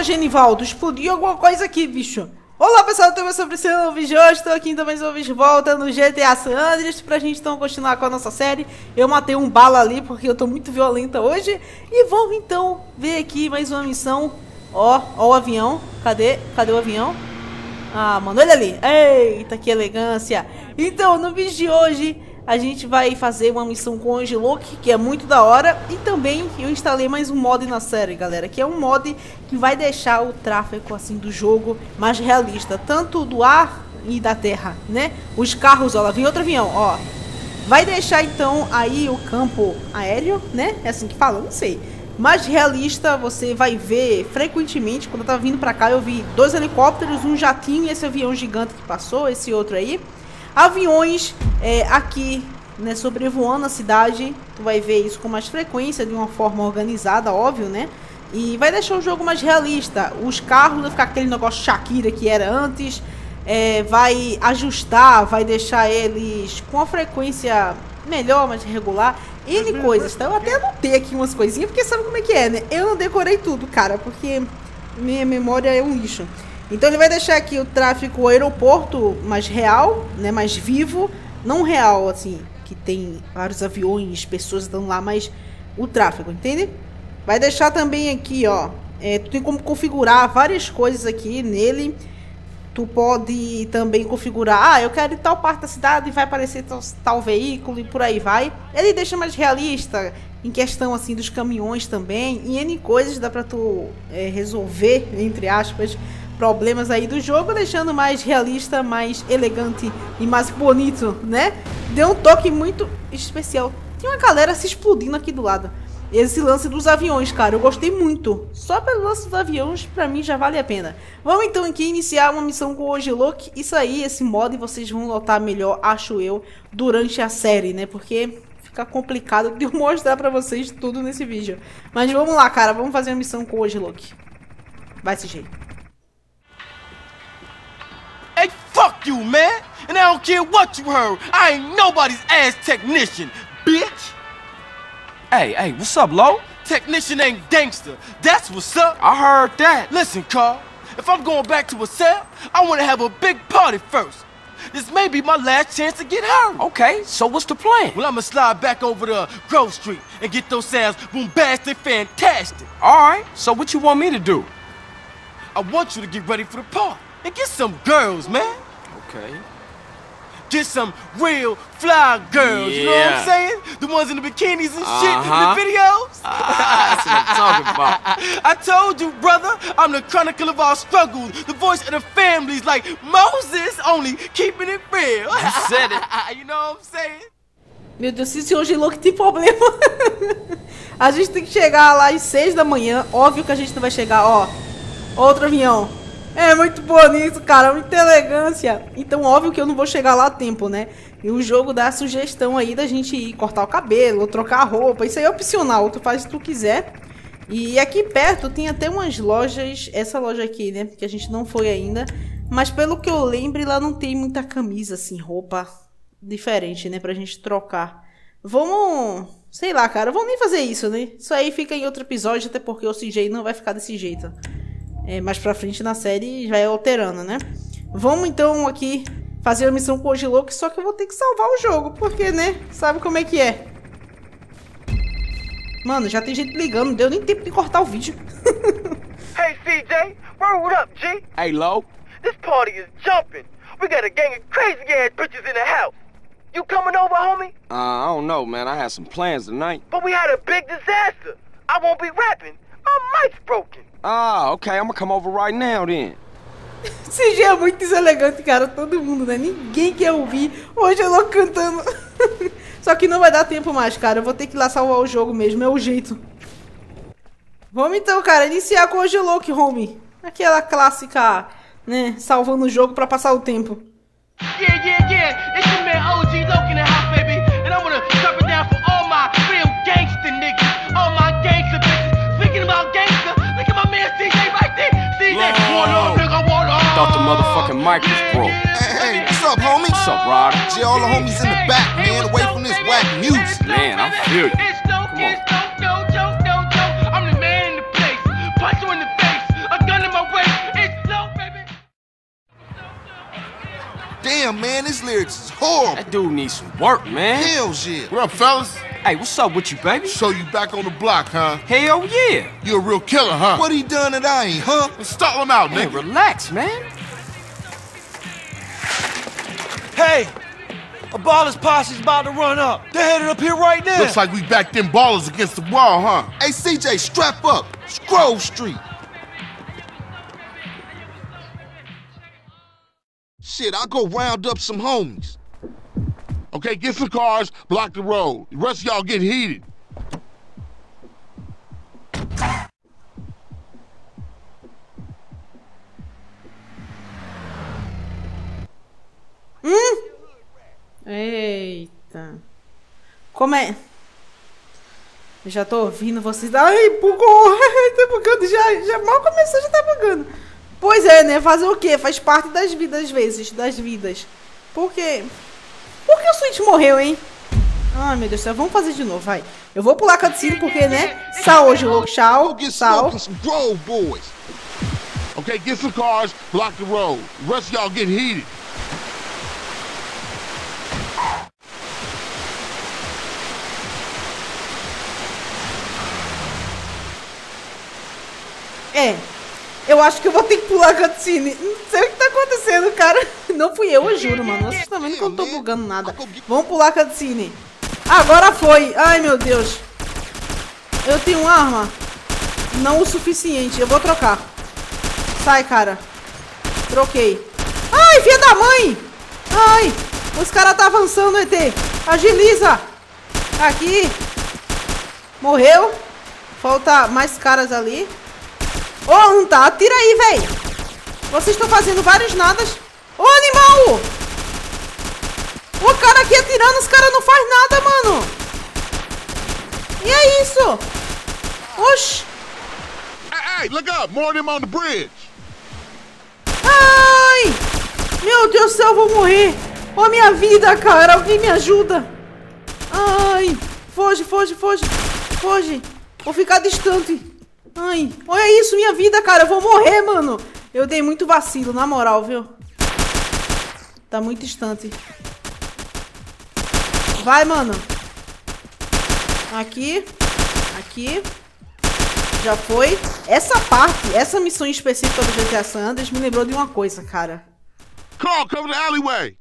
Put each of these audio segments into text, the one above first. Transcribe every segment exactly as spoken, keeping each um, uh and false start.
Eita, Genivaldo, explodiu alguma coisa aqui, bicho. Olá pessoal, eu tô sobre o vídeo hoje, estou aqui então mais uma vez de volta no G T A San Andreas pra gente então continuar com a nossa série. Eu matei um bala ali porque eu tô muito violenta hoje. E vamos então ver aqui mais uma missão. Ó, ó o avião, cadê? Cadê o avião? Ah, mano, olha ali. Eita, que elegância. Então, no vídeo de hoje a gente vai fazer uma missão com o Angelock, que é muito da hora. E também eu instalei mais um mod na série, galera, que é um mod que vai deixar o tráfego assim do jogo mais realista, tanto do ar e da terra, né? Os carros, ó, lá vem outro avião, ó. Vai deixar então aí o campo aéreo, né? É assim que fala, não sei. Mais realista, você vai ver frequentemente. Quando eu tava vindo pra cá, eu vi dois helicópteros, um jatinho e esse avião gigante que passou, esse outro aí. Aviões é, aqui, né, sobrevoando a cidade. Tu vai ver isso com mais frequência, de uma forma organizada, óbvio, né? E vai deixar o jogo mais realista. Os carros vai ficar aquele negócio Shakira que era antes. É, vai ajustar, vai deixar eles com a frequência melhor, mais regular. N coisas, tá? Eu até anotei aqui umas coisinhas, porque sabe como é que é, né? Eu não decorei tudo, cara, porque minha memória é um lixo. Então ele vai deixar aqui o tráfego, o aeroporto mais real, né, mais vivo, não real assim, que tem vários aviões, pessoas estão lá, mas o tráfego, entende? Vai deixar também aqui, ó, é, tu tem como configurar várias coisas aqui nele. Tu pode também configurar, ah, eu quero ir tal parte da cidade e vai aparecer tal, tal veículo e por aí vai. Ele deixa mais realista em questão assim dos caminhões também, e N coisas dá pra tu é, resolver, entre aspas, problemas aí do jogo, deixando mais realista, mais elegante e mais bonito, né? Deu um toque muito especial. Tem uma galera se explodindo aqui do lado. Esse lance dos aviões, cara, eu gostei muito. Só pelo lance dos aviões, pra mim já vale a pena. Vamos então aqui iniciar uma missão com o Angelock. Isso aí, esse mod, vocês vão notar melhor, acho eu, durante a série, né? Porque fica complicado de eu mostrar pra vocês tudo nesse vídeo. Mas vamos lá, cara, vamos fazer uma missão com o Angelock. Vai esse jeito. Hey, fuck you, man! And I don't care what you heard. I ain't nobody's ass technician, bitch! Hey, hey, what's up, Lo? Technician ain't gangster. That's what's up. I heard that. Listen, Carl, if I'm going back to a cell, I want to have a big party first. This may be my last chance to get her. Okay, so what's the plan? Well, I'ma slide back over to Grove Street and get those sounds bombastic, fantastic. All right, so what you want me to do? I want you to get ready for the party and get some girls, man. Okay. Get some real fly girls, yeah. You know what I'm saying? The ones in the bikinis and shit uh-huh. in the videos. Ah, that's what I'm talking about. I told you, brother, I'm the chronicle of our struggles, the voice of the families, like Moses, only keeping it real. You said it. You know what I'm saying? Meu Deus, se o Angelock tem problema. A gente tem que chegar lá às seis da manhã. Óbvio que a gente não vai chegar, ó. Outro avião. É muito bonito, cara, muita elegância. Então, óbvio que eu não vou chegar lá a tempo, né? E o jogo dá a sugestão aí da gente ir cortar o cabelo, ou trocar a roupa. Isso aí é opcional, tu faz se tu quiser. E aqui perto tem até umas lojas, essa loja aqui, né? Que a gente não foi ainda. Mas pelo que eu lembro, lá não tem muita camisa, assim, roupa diferente, né? Pra gente trocar. Vamos... Sei lá, cara, vamos nem fazer isso, né? Isso aí fica em outro episódio, até porque o C J não vai ficar desse jeito. É, mais pra frente na série já é alterando, né? Vamos então aqui fazer a missão com o Angelock, só que eu vou ter que salvar o jogo, porque, né? Sabe como é que é? Mano, já tem gente ligando, não deu nem tempo de cortar o vídeo. Hey, C J, word up, G? Hey, Lo? This party is jumping. We got a gang of crazy ass bitches in the house. You coming over, homie? Uh, I don't know, man. I had some plans tonight. But we had a big disaster. I won't be rapping. My mic's broken. Ah, okay. I'm gonna come over right now, then. C G é muito deselegante, cara. Todo mundo, né? Ninguém quer ouvir o Angelock cantando. Só que não vai dar tempo mais, cara. Eu vou ter que ir lá salvar o jogo mesmo. É o jeito. Vamos então, cara. Iniciar com o Angelock, homie. Aquela clássica, né? Salvando o jogo pra passar o tempo. Yeah, yeah, yeah. It's your man O G Loc in the house, baby. And I'm gonna drop it down for all my real gangster niggas. All my gangster bitches. Speaking about gangster, look at my man C J right there. C J, what up, nigga, what up? Thought the motherfucking mic was broke. Hey, hey, what's up, homie? What's up, Rod? Gee, all the homies in the back, man, away from this whack music. Man, I feel you. It's no, it's no, no, no, no, no. I'm the man in the place. Punch you in the face. A gun on. That dude needs some work, man. Hell yeah. What up, fellas? Hey, what's up with you, baby? So you back on the block, huh? Hell yeah. You a real killer, huh? What he done that I ain't, huh? Let's stall him out, Man, nigga. relax, man. Hey, a baller's posse's about to run up. They're headed up here right now. Looks like we backed them ballers against the wall, huh? Hey, C J, strap up. It's Grove Street. Shit, I'll go round up some homies. Okay, get some cars, block the road. The rest of y'all get heated. Hum? Eita. Como é? Eu já tô ouvindo vocês. Ai, bugou. Tá bugando já. Já mal começou, já tá bugando. Pois é, né? Fazer o quê? Faz parte das vidas, às vezes. Das vidas. Por quê? Por que o Switch morreu, hein? Ai, meu Deus do céu. Vamos fazer de novo, vai. Eu vou pular a cutscene porque, né? Sal hoje, louco. Tchau. Sal. Some Grove boys. Okay, get some cars, block the road. The rest of y'all get heated. É. Eu acho que eu vou ter que pular a cutscene. Não sei o que tá acontecendo, cara. Não fui eu, eu juro, mano. Vocês estão vendo que eu não tô bugando nada. Vamos pular a cutscene. Agora foi. Ai, meu Deus. Eu tenho arma. Não o suficiente. Eu vou trocar. Sai, cara. Troquei. Ai, filha da mãe. Ai. Os caras tá avançando, E T. Agiliza. Aqui. Morreu. Falta mais caras ali. Ô, oh, não tá. Atira aí, véi. Vocês estão fazendo vários nadas. Ô, oh, animal. O cara aqui atirando, os caras não faz nada, mano. E é isso. Oxi. Hey, hey, look up. More of them on the bridge. Ai. Meu Deus do céu, eu vou morrer. Ó, oh, minha vida, cara. Alguém me ajuda. Ai. Foge, foge, foge. Foge. Vou ficar distante. Ai, olha isso, minha vida, cara. Eu vou morrer, mano. Eu dei muito vacilo, na moral, viu? Tá muito distante. Vai, mano. Aqui. Aqui. Já foi. Essa parte, essa missão específica do G T A San Andreas me lembrou de uma coisa, cara. Carl, cover the alleyway.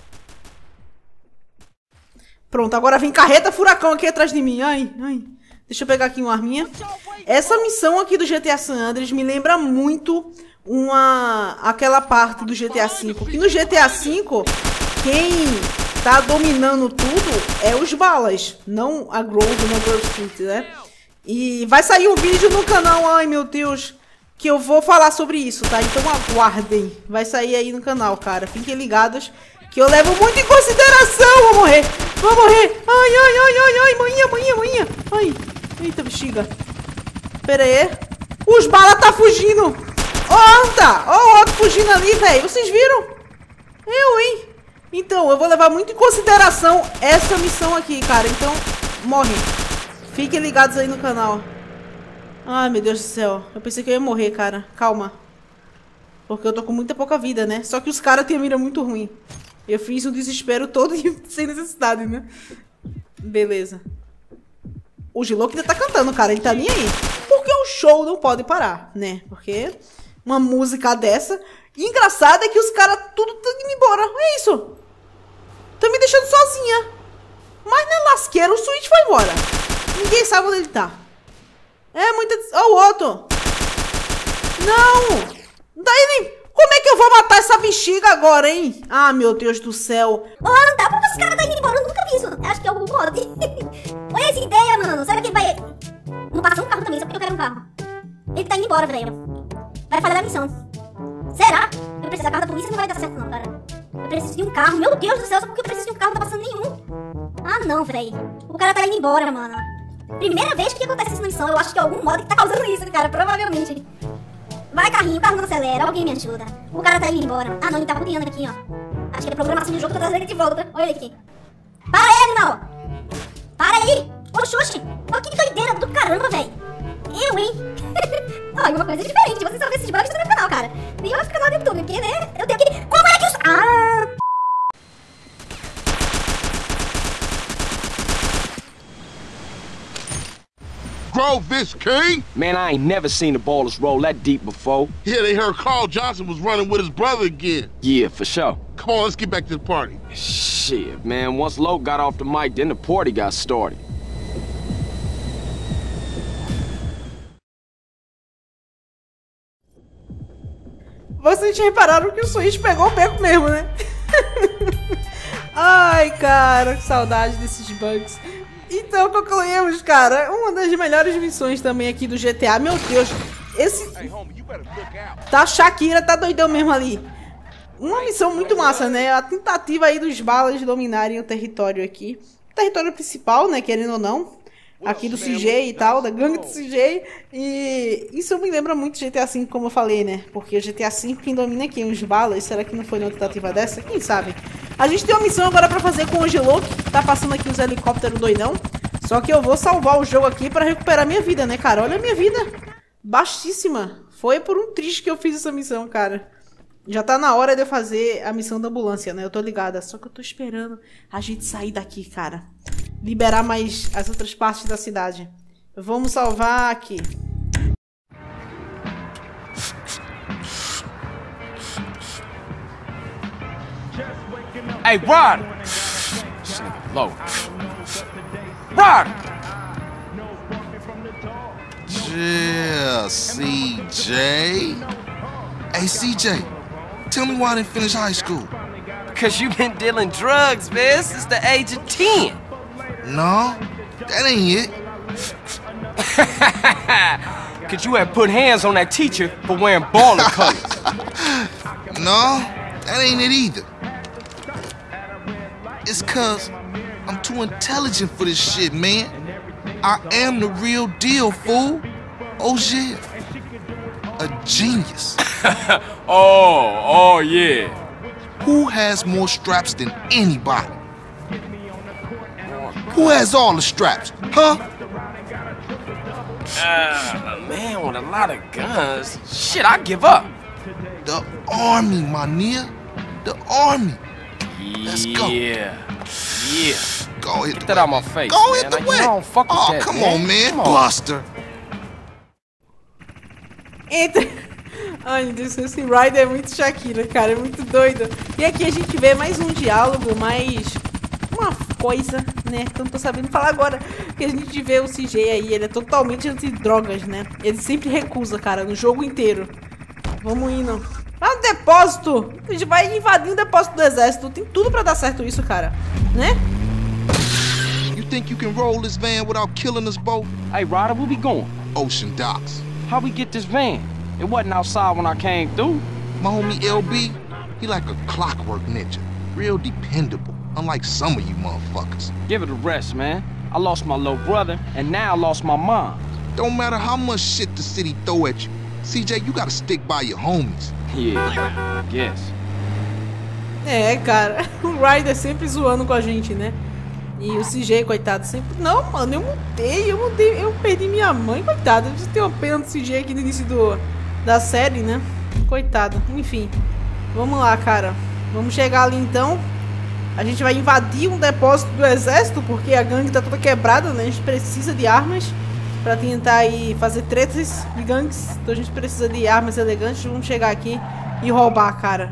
Pronto, agora vem carreta furacão aqui atrás de mim. Ai, ai. Deixa eu pegar aqui uma arminha. Essa missão aqui do G T A San Andreas me lembra muito uma aquela parte do G T A cinco. Que no G T A cinco, quem tá dominando tudo é os balas, não a Grove, não a Grove Street, né? E vai sair um vídeo no canal, ai meu Deus, que eu vou falar sobre isso, tá? Então aguardem. Vai sair aí no canal, cara. Fiquem ligados que eu levo muito em consideração. Vou morrer, vou morrer. Ai, ai, ai, ai, ai, manhinha, manhinha, manhinha. Ai. Eita, bexiga. Pera aí. Os balas tá fugindo. Ó, oh, anda. Ó, oh, o outro fugindo ali, velho. Vocês viram? Eu, hein? Então, eu vou levar muito em consideração essa missão aqui, cara. Então, morre. Fiquem ligados aí no canal. Ai, meu Deus do céu. Eu pensei que eu ia morrer, cara. Calma. Porque eu tô com muita pouca vida, né? Só que os caras têm a mira muito ruim. Eu fiz um desespero todo sem necessidade, né? Beleza. O G-Louco ainda tá cantando, cara. Ele tá nem aí. Porque o show não pode parar, né? Porque uma música dessa... E engraçado é que os caras tudo estão indo embora. É isso. Tá me deixando sozinha. Mas na lasqueira o Switch foi embora. Ninguém sabe onde ele tá. É muita... Ó, oh, o outro. Não. Daí nem... Como é que eu vou matar essa bexiga agora, hein? Ah, meu Deus do céu. Ô, não dá pra esses caras tá indo embora. Eu nunca vi isso. Acho que é algum mod. Olha essa ideia, mano. Será que ele vai... Não passa um carro também, só porque eu quero um carro. Ele tá indo embora, velho. Vai falhar a missão. Será? Eu preciso da carro da polícia, não vai dar certo não, cara. Eu preciso de um carro. Meu Deus do céu, só porque eu preciso de um carro, não tá passando nenhum. Ah, não, velho. O cara tá indo embora, mano. Primeira vez que acontece isso na missão. Eu acho que é algum mod que tá causando isso, cara. Provavelmente. Vai, carrinho, o carro não acelera. Alguém me ajuda. O cara tá indo embora. Ah, não, ele tá rodeando aqui, ó. Acho que é programação do jogo, tô trazendo ele de volta. Olha ele aqui. Para aí, animal. Para aí. Oxi, oxi. Olha que doideira do caramba, velho. Eu, hein. Olha, uma coisa diferente. Você só vê esses bugs no meu canal, cara. Nem olha pro canal do YouTube, porque, né? Eu tenho aquele... Como é que os... Ah... Grove is king? Man, I ain't never seen the ballers roll that deep before. Yeah, they heard Carl Johnson was running with his brother again. Yeah, for sure. Come on, let's get back to the party. Shit, man, once Lo got off the mic, then the party got started. Vocês repararam que o Switch pegou o beco mesmo, né? Ai, cara, que saudade desses bugs. Então concluímos, cara, uma das melhores missões também aqui do G T A. Meu Deus, esse... Tá, Shakira tá doidão mesmo ali. Uma missão muito massa, né? A tentativa aí dos balas dominarem o território aqui. O território principal, né, querendo ou não. Aqui do C J e tal, da gangue do C J. E isso me lembra muito G T A cinco, como eu falei, né? Porque o G T A cinco, quem domina aqui os balas, será que não foi uma tentativa dessa? Quem sabe? A gente tem uma missão agora pra fazer com o Angelo, que tá passando aqui os helicópteros doidão. Só que eu vou salvar o jogo aqui pra recuperar minha vida, né, cara? Olha a minha vida. Baixíssima. Foi por um triste que eu fiz essa missão, cara. Já tá na hora de eu fazer a missão da ambulância, né? Eu tô ligada. Só que eu tô esperando a gente sair daqui, cara. Liberar mais as outras partes da cidade. Vamos salvar aqui. Hey, Rod! This nigga Lo. Rod! Yeah, C J. Hey, C J, tell me why I didn't finish high school. Cause you been dealing drugs, man, since the age of ten. No, that ain't it. Cause you had put hands on that teacher for wearing baller colors. No, that ain't it either. It's cause I'm too intelligent for this shit, man. I am the real deal, fool. Oh, yeah. A genius. oh, oh, yeah. Who has more straps than anybody? Who has all the straps, huh? Uh, a man with a lot of guns. Shit, I give up. The army, my nigga. The army. Let's go. Yeah. Yeah. Go hit the Get that way. out my face, Go man. hit the Like, way. you don't fuck with Oh, that, come man. on, man. Come on. Buster. Entre... Ai, meu Deus, esse Ryder é muito Shakira, cara, é muito doido. E aqui a gente vê mais um diálogo, mais uma coisa, né, que eu não tô sabendo falar agora. Que a gente vê o C J aí, ele é totalmente anti-drogas, né. Ele sempre recusa, cara, no jogo inteiro. Vamos indo. Vai no depósito. A gente vai invadir o depósito do exército. Tem tudo pra dar certo isso, cara, né? You think you can roll this van without killing us both? Hey, Ryder, where we going? Ocean docks. How we get this van? It wasn't outside when I came through. My homie L B, he like a clockwork ninja. Real dependable, unlike some of you motherfuckers. Give it a rest, man. I lost my little brother, and now I lost my mom. Don't matter how much shit the city throw at you. C J, you gotta stick by your homies. Yeah, I guess. É, cara, o Ryder sempre zoando com a gente, né? E o C J, coitado, sempre... Não, mano, eu mudei, eu mudei, eu perdi minha mãe, coitado. Eu tenho uma pena do C J aqui no início do, da série, né? Coitado, enfim. Vamos lá, cara. Vamos chegar ali, então. A gente vai invadir um depósito do exército, porque a gangue tá toda quebrada, né? A gente precisa de armas pra tentar aí fazer tretas de gangues. Então a gente precisa de armas elegantes. Vamos chegar aqui e roubar, cara.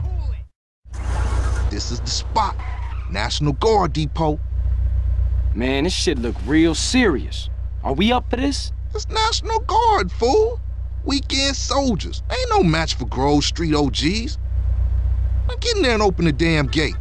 This is the spot. National Guard Depot. Man, this shit look real serious. Are we up for this? It's National Guard, fool. Weekend soldiers. Ain't no match for Grove Street O Gs. Now get in there and open the damn gate.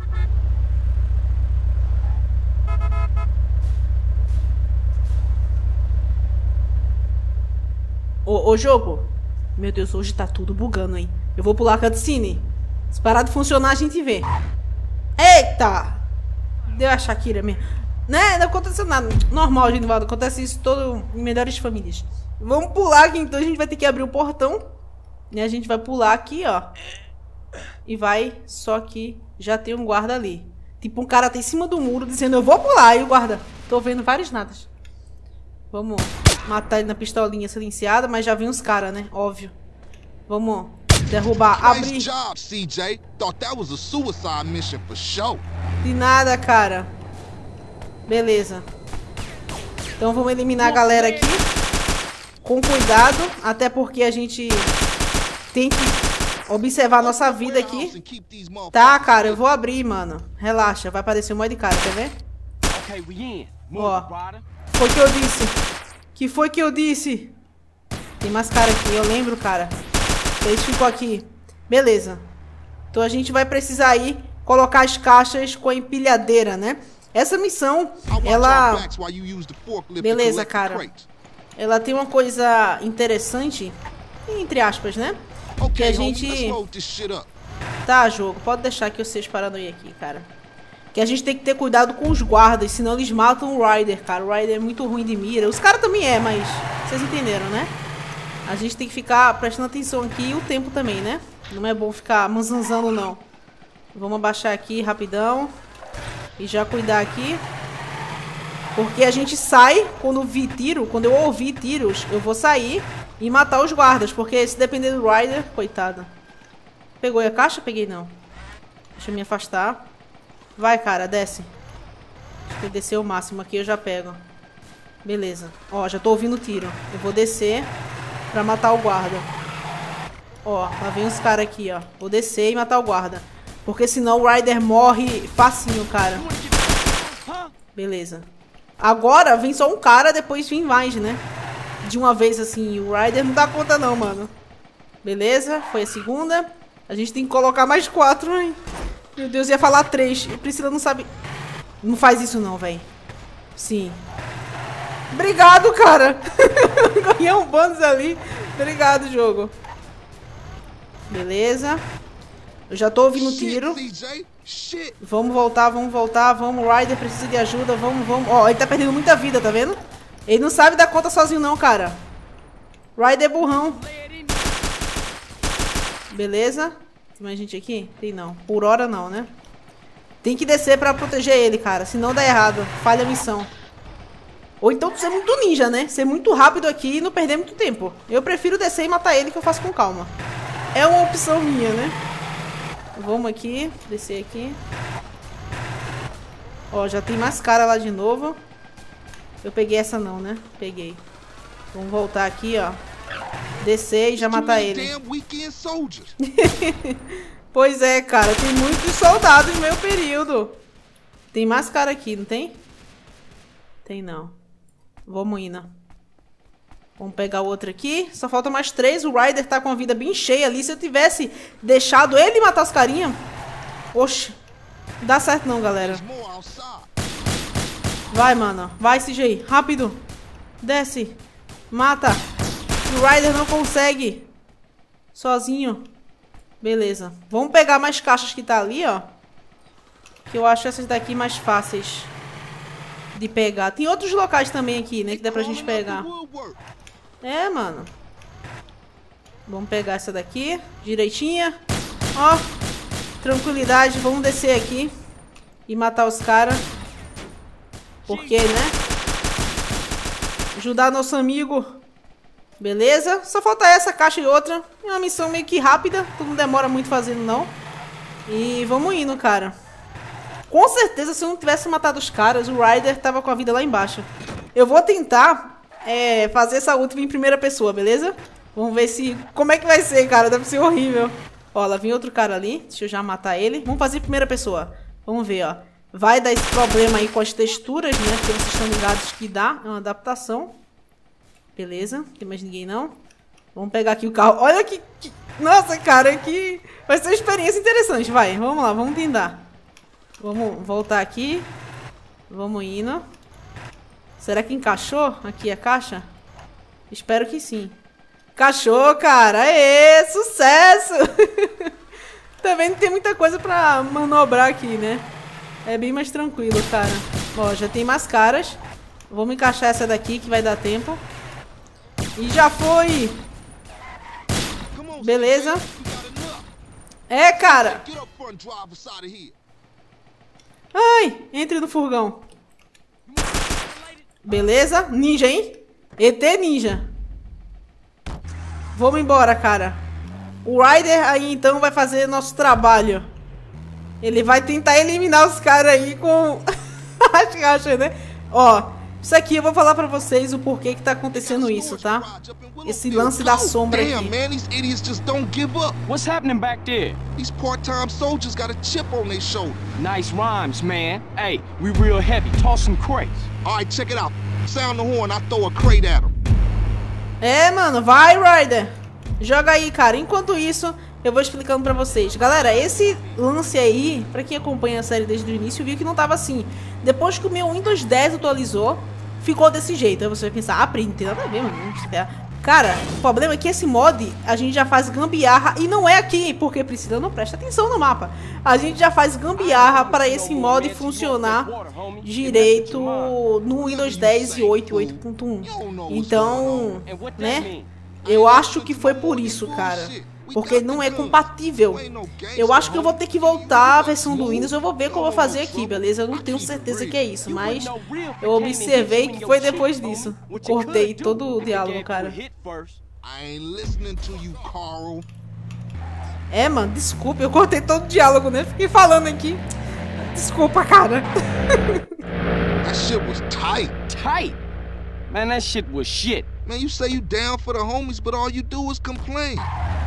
Ô, ô, jogo. Meu Deus, hoje tá tudo bugando, hein? Eu vou pular a cutscene. Se parar de funcionar, a gente vê. Eita! Deu a Shakira mesmo. Né? Não aconteceu nada. Normal, Genivaldo. Acontece isso todo em melhores famílias. Vamos pular aqui, então. A gente vai ter que abrir o portão. E a gente vai pular aqui, ó. E vai... Só que já tem um guarda ali. Tipo, um cara tá em cima do muro dizendo, eu vou pular. E o guarda... Tô vendo vários nadas. Vamos matar ele na pistolinha silenciada. Mas já vem os caras, né? Óbvio. Vamos derrubar. Abrir. Nice job, C J. Thought that was a suicide mission for sure. De nada, cara. Beleza. Então vamos eliminar a galera aqui. Com cuidado. Até porque a gente tem que observar a nossa vida aqui. Tá, cara, eu vou abrir, mano. Relaxa, vai aparecer um monte de cara, quer ver? Ó, foi o que eu disse. Que foi que eu disse? Tem mais cara aqui, eu lembro, cara. Eles ficou aqui. Beleza. Então a gente vai precisar aí colocar as caixas com a empilhadeira, né? Essa missão, ela... Beleza, cara. Ela tem uma coisa interessante, entre aspas, né? Que a gente... Tá, jogo, pode deixar que eu seja paranoia aqui, cara. Que a gente tem que ter cuidado com os guardas, senão eles matam o Ryder, cara. O Ryder é muito ruim de mira. Os caras também é, mas vocês entenderam, né? A gente tem que ficar prestando atenção aqui e o tempo também, né? Não é bom ficar manzanzando, não. Vamos abaixar aqui rapidão. E já cuidar aqui. Porque a gente sai quando vi tiro, quando eu ouvir tiros, eu vou sair e matar os guardas. Porque se depender do Ryder, coitada. Pegou a caixa? Peguei não. Deixa eu me afastar. Vai, cara, desce. Acho que eu descer o máximo aqui, eu já pego. Beleza. Ó, já tô ouvindo tiro. Eu vou descer pra matar o guarda. Ó, lá vem os caras aqui, ó. Vou descer e matar o guarda. Porque senão o Ryder morre facinho, cara. Beleza. Agora vem só um cara, depois vem mais, né? De uma vez assim, o Ryder não dá conta não, mano. Beleza, foi a segunda. A gente tem que colocar mais quatro, hein? Meu Deus, ia falar três. Priscila não sabe... Não faz isso não, velho. Sim. Obrigado, cara. Ganhei um bônus ali. Obrigado, jogo. Beleza. Eu já tô ouvindo tiro. Vamos voltar, vamos voltar. Vamos, o Ryder precisa de ajuda. Vamos, vamos. Ó, ele tá perdendo muita vida, tá vendo? Ele não sabe dar conta sozinho não, cara. Ryder é burrão. Beleza. Tem mais gente aqui? Tem não. Por hora não, né? Tem que descer pra proteger ele, cara. Senão dá errado. Falha a missão. Ou então ser muito ninja, né? Ser muito rápido aqui e não perder muito tempo. Eu prefiro descer e matar ele, que eu faço com calma. É uma opção minha, né? Vamos aqui. Descer aqui. Ó, já tem mais cara lá de novo. Eu peguei essa não, né? Peguei. Vamos voltar aqui, ó. Descer e já matar ele. Pois é, cara. Tem muitos soldados no meu período. Tem mais cara aqui, não tem? Tem não. Vamos indo. Vamos pegar o outro aqui. Só falta mais três. O Ryder tá com a vida bem cheia ali. Se eu tivesse deixado ele matar os carinha... Oxe. Não dá certo não, galera. Vai, mano. Vai, C J. Rápido. Desce. Mata. O Ryder não consegue. Sozinho. Beleza. Vamos pegar mais caixas que tá ali, ó. Que eu acho essas daqui mais fáceis de pegar. Tem outros locais também aqui, né? Que dá pra gente pegar. É, mano. Vamos pegar essa daqui. Direitinha. Ó. Tranquilidade. Vamos descer aqui. E matar os caras. Porque, né? Ajudar nosso amigo. Beleza. Só falta essa caixa e outra. É uma missão meio que rápida. Não demora muito fazendo, não. E vamos indo, cara. Com certeza, se eu não tivesse matado os caras, o Ryder tava com a vida lá embaixo. Eu vou tentar é, fazer essa última em primeira pessoa, beleza? Vamos ver se... Como é que vai ser, cara? Deve ser horrível. Ó, lá vem outro cara ali. Deixa eu já matar ele. Vamos fazer em primeira pessoa. Vamos ver, ó. Vai dar esse problema aí com as texturas, né? Porque vocês estão ligados que dá. É uma adaptação. Beleza. Não tem mais ninguém, não. Vamos pegar aqui o carro. Olha que... que... Nossa, cara, que... Vai ser uma experiência interessante. Vai, vamos lá. Vamos tentar. Vamos voltar aqui. Vamos indo. Será que encaixou aqui a caixa? Espero que sim. Encaixou, cara. Aê, sucesso! Também não tem muita coisa pra manobrar aqui, né? É bem mais tranquilo, cara. Ó, já tem mais caras. Vamos encaixar essa daqui que vai dar tempo. E já foi! Beleza. É, cara! Ai, entre no furgão. Beleza, ninja, hein? E T ninja. Vamos embora, cara. O Ryder aí, então, vai fazer nosso trabalho. Ele vai tentar eliminar os caras aí com as caixas, né? Ó, Isso aqui eu vou falar pra vocês o porquê que tá acontecendo isso, tá? Esse lance da sombra aqui. Damn, man, these idiots just don't give up. What's happening back there? These part-time soldiers got a chip on their shoulder. Nice rhymes, man. Hey, we real heavy. Toss some crates. All right, check it out. Sound the horn, I throw a crate at them. É, mano, vai, Ryder. Joga aí, cara. Enquanto isso, eu vou explicando pra vocês. Galera, esse lance aí, pra quem acompanha a série desde o início, viu que não tava assim. Depois que o meu Windows dez atualizou, ficou desse jeito. Aí você vai pensar, ah, Pri, não tem nada a ver, mano. Cara, o problema é que esse mod, a gente já faz gambiarra, e não é aqui, porque Priscila não presta atenção no mapa. A gente já faz gambiarra para esse mod funcionar direito no Windows dez e oito e oito ponto um. Então, né, eu acho que foi por isso, cara. Porque não é compatível. Eu acho que eu vou ter que voltar a versão do Windows. Eu vou ver o que eu vou fazer aqui, beleza? Eu não tenho certeza que é isso, mas eu observei que foi depois disso. Cortei todo o diálogo, cara. É, mano, desculpa. Eu cortei todo o diálogo, né? Fiquei falando aqui. Desculpa, cara. That shit was tight. Tight? Man, that shit was shit. Man, you say you down for the homies, but all you do is complain.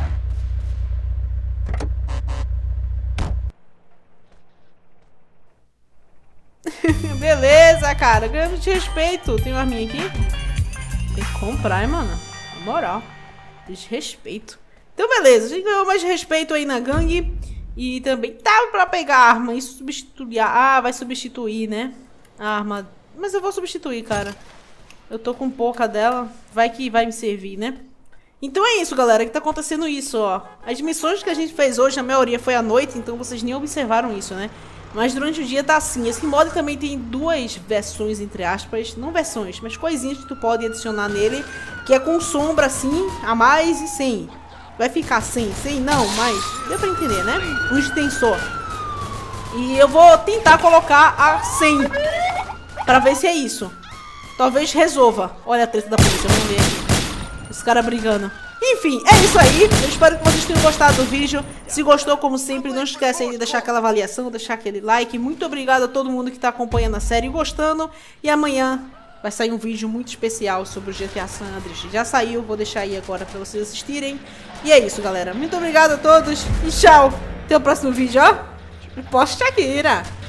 Beleza, cara. Ganhamos de respeito. Tem uma arminha aqui? Tem que comprar, hein, mano. Na moral. Desrespeito. Então, beleza. A gente ganhou mais respeito aí na gangue. E também tava pra pegar a arma e substituir. Ah, vai substituir, né? A arma. Mas eu vou substituir, cara. Eu tô com pouca dela. Vai que vai me servir, né? Então é isso, galera. Que tá acontecendo isso, ó. As missões que a gente fez hoje, a maioria foi à noite. Então vocês nem observaram isso, né? Mas durante o dia tá assim. Esse mod também tem duas versões, entre aspas. Não versões, mas coisinhas que tu pode adicionar nele. Que é com sombra assim, a mais e sem. Vai ficar sem, sem não, mas deu pra entender, né? Um extensor. E eu vou tentar colocar a cem. Pra ver se é isso. Talvez resolva. Olha a treta da polícia, vamos ver aqui. Os caras brigando. Enfim, é isso aí. Eu espero que vocês tenham gostado do vídeo. Se gostou, como sempre, não esquece aí de deixar aquela avaliação, deixar aquele like. Muito obrigado a todo mundo que está acompanhando a série e gostando. E amanhã vai sair um vídeo muito especial sobre o G T A San Andreas. Já saiu, vou deixar aí agora para vocês assistirem. E é isso, galera. Muito obrigado a todos e tchau. Até o próximo vídeo, ó. Poste Shakira.